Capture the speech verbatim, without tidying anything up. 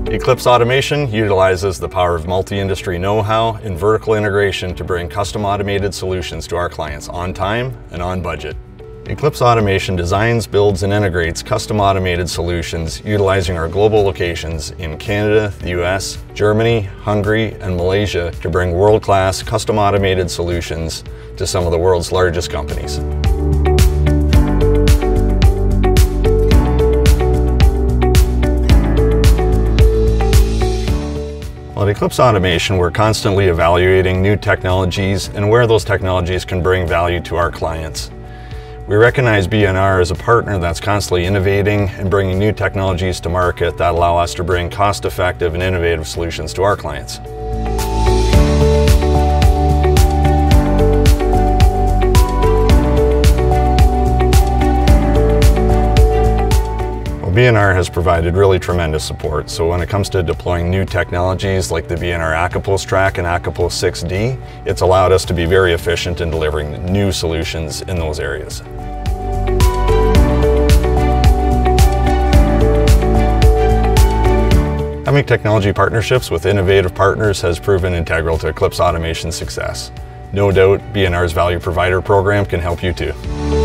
Eclipse Automation utilizes the power of multi-industry know-how and vertical integration to bring custom automated solutions to our clients on time and on budget. Eclipse Automation designs, builds, and integrates custom automated solutions utilizing our global locations in Canada, the U S, Germany, Hungary, and Malaysia to bring world-class custom automated solutions to some of the world's largest companies. At Eclipse Automation, we're constantly evaluating new technologies and where those technologies can bring value to our clients. We recognize B and R as a partner that's constantly innovating and bringing new technologies to market that allow us to bring cost-effective and innovative solutions to our clients. B and R has provided really tremendous support. So when it comes to deploying new technologies like the B and R Eclipse Track and Eclipse six D, it's allowed us to be very efficient in delivering new solutions in those areas. Having technology partnerships with innovative partners has proven integral to Eclipse Automation's success. No doubt, B and R's Value Provider program can help you too.